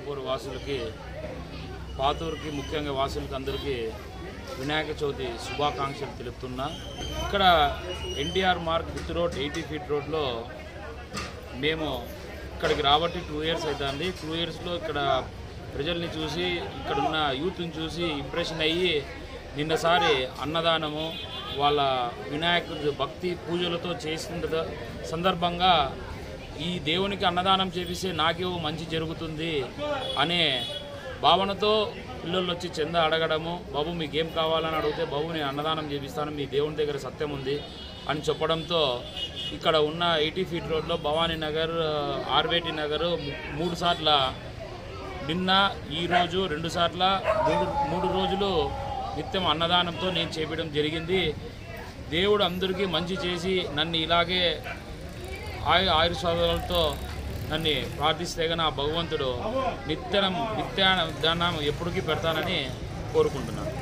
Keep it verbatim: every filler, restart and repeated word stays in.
అల్లాపూర్ వాసులకి పాతూరుకి ముఖ్యంగా వాసులకి అందరికీ వినాయక చవితి శుభాకాంక్షలు తెలుపుతున్నా. ఇక్కడ NTR Marg with road eighty feet రోడ్లో మేము ఇక్కడికి రాబట్టి టూ ఇయర్స్ అవుతుంది. టూ ఇయర్స్లో ఇక్కడ ప్రజల్ని చూసి ఇక్కడున్న యూత్ని చూసి ఇంప్రెషన్ అయ్యి నిన్నసారి అన్నదానము వాళ్ళ వినాయకుడి భక్తి పూజలతో చేసిన సందర్భంగా ఈ దేవునికి అన్నదానం చేపిస్తే నాకేవో మంచి జరుగుతుంది అనే భావనతో పిల్లలు వచ్చి చంద అడగడము, బాబు మీకేం కావాలని అడిగితే బాబు నేను అన్నదానం చేపిస్తాను, మీ దేవుని దగ్గర సత్యం ఉంది అని చెప్పడంతో ఇక్కడ ఉన్న ఎయిటీ ఫీట్ రోడ్లో భవానీ నగర్, ఆర్వేటి నగర్ మూడు సార్ల నిన్న ఈరోజు రెండు సార్ల మూడు మూడు రోజులు నిత్యం అన్నదానంతో నేను చేపించడం జరిగింది. దేవుడు అందరికీ మంచి చేసి నన్ను ఇలాగే ఆయు ఆయుర్వేదాలతో నన్ను ప్రార్థిస్తే నా భగవంతుడు నిత్యం నిత్యానం ఎప్పటికీ పెడతానని కోరుకుంటున్నాను.